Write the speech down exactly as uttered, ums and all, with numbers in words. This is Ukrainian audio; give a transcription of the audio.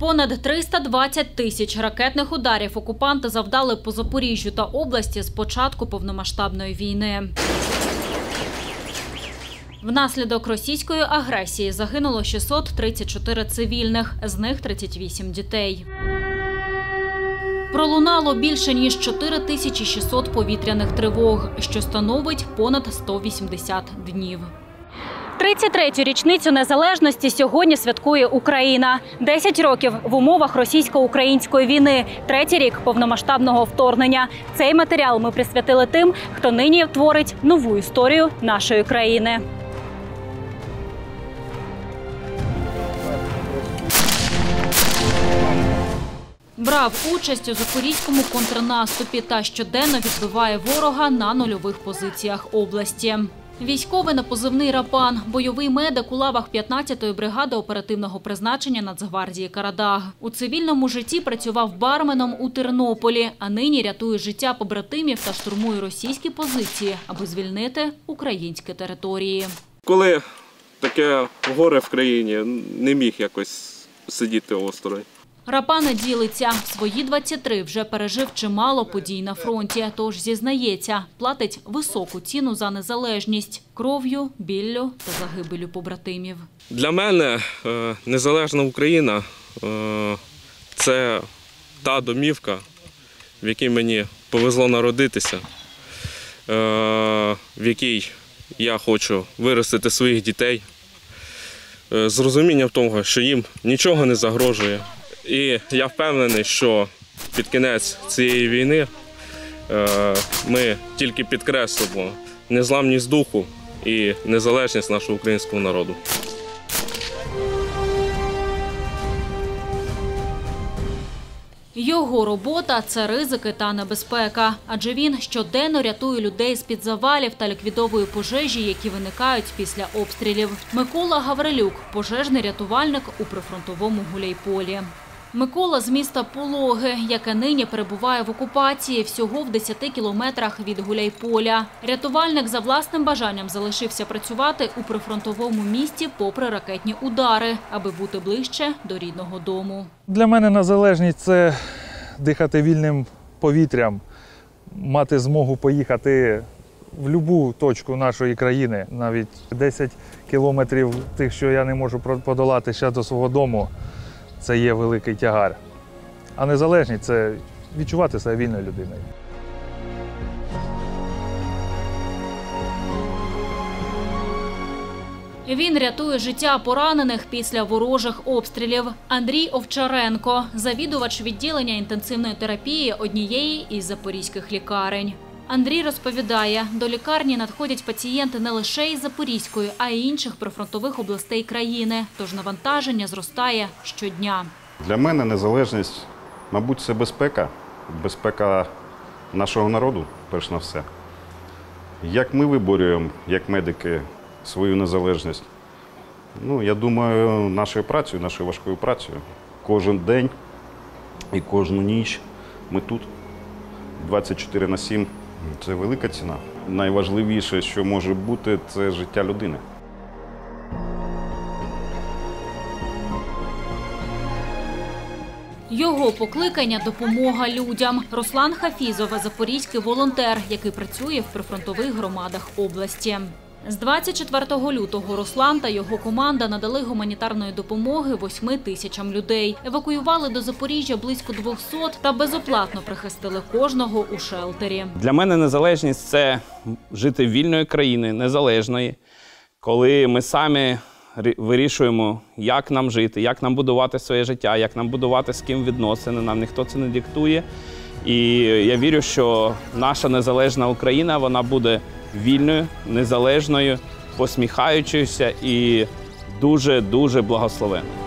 Понад триста двадцять тисяч ракетних ударів окупанти завдали по Запоріжжю та області з початку повномасштабної війни. Внаслідок російської агресії загинуло шістсот тридцять чотири цивільних, з них тридцять вісім дітей. Пролунало більше ніж чотири тисячі шістсот повітряних тривог, що становить понад сто вісімдесят днів. тридцять третю річницю незалежності сьогодні святкує Україна. десять років в умовах російсько-української війни, третій рік повномасштабного вторгнення. Цей матеріал ми присвятили тим, хто нині творить нову історію нашої країни. Брав участь у запорізькому контрнаступі та щоденно відбиває ворога на нульових позиціях області. Військовий на позивний «Рапан», бойовий медик у лавах п'ятнадцятої бригади оперативного призначення Нацгвардії «Карадаг». У цивільному житті працював барменом у Тернополі, а нині рятує життя побратимів та штурмує російські позиції, аби звільнити українські території. Коли таке горе в країні, не міг якось сидіти осторонь. Рапан ділиться. В свої двадцять три вже пережив чимало подій на фронті. Тож, зізнається, платить високу ціну за незалежність – кров'ю, біллю та загибелю побратимів. Для мене незалежна Україна – це та домівка, в якій мені повезло народитися, в якій я хочу виростити своїх дітей, з розумінням того, що їм нічого не загрожує. І я впевнений, що під кінець цієї війни ми тільки підкреслимо незламність духу і незалежність нашого українського народу. Його робота – це ризики та небезпека. Адже він щоденно рятує людей з-під завалів та ліквідовує пожежі, які виникають після обстрілів. Микола Гаврилюк – пожежний рятувальник у прифронтовому Гуляйполі. Микола з міста Пологи, яке нині перебуває в окупації, всього в десяти кілометрах від Гуляйполя. Рятувальник за власним бажанням залишився працювати у прифронтовому місті попри ракетні удари, аби бути ближче до рідного дому. Для мене незалежність – це дихати вільним повітрям, мати змогу поїхати в будь-яку точку нашої країни. Навіть десять кілометрів тих, що я не можу подолати ще до свого дому, це є великий тягар. А незалежність – це відчувати себе вільною людиною. Він рятує життя поранених після ворожих обстрілів. Андрій Овчаренко – завідувач відділення інтенсивної терапії однієї із запорізьких лікарень. Андрій розповідає, до лікарні надходять пацієнти не лише із Запорізької, а й інших прифронтових областей країни. Тож навантаження зростає щодня. Для мене незалежність, мабуть, це безпека. Безпека нашого народу, перш на все. Як ми виборюємо, як медики, свою незалежність? Ну, я думаю, нашою працею, нашою важкою працею. Кожен день і кожну ніч ми тут, двадцять чотири на сім. Це велика ціна. Найважливіше, що може бути, це життя людини. Його покликання – допомога людям. Руслан Хафізов – запорізький волонтер, який працює в прифронтових громадах області. З двадцять четвертого лютого Руслан та його команда надали гуманітарної допомоги восьми тисячам людей. Евакуювали до Запоріжжя близько двохсот та безоплатно прихистили кожного у шелтері. Для мене незалежність – це жити в вільної країни, незалежної, коли ми самі вирішуємо, як нам жити, як нам будувати своє життя, як нам будувати з ким відносини, нам ніхто це не диктує. І я вірю, що наша незалежна Україна, вона буде вільною, незалежною, посміхаючоюся і дуже-дуже благословенною.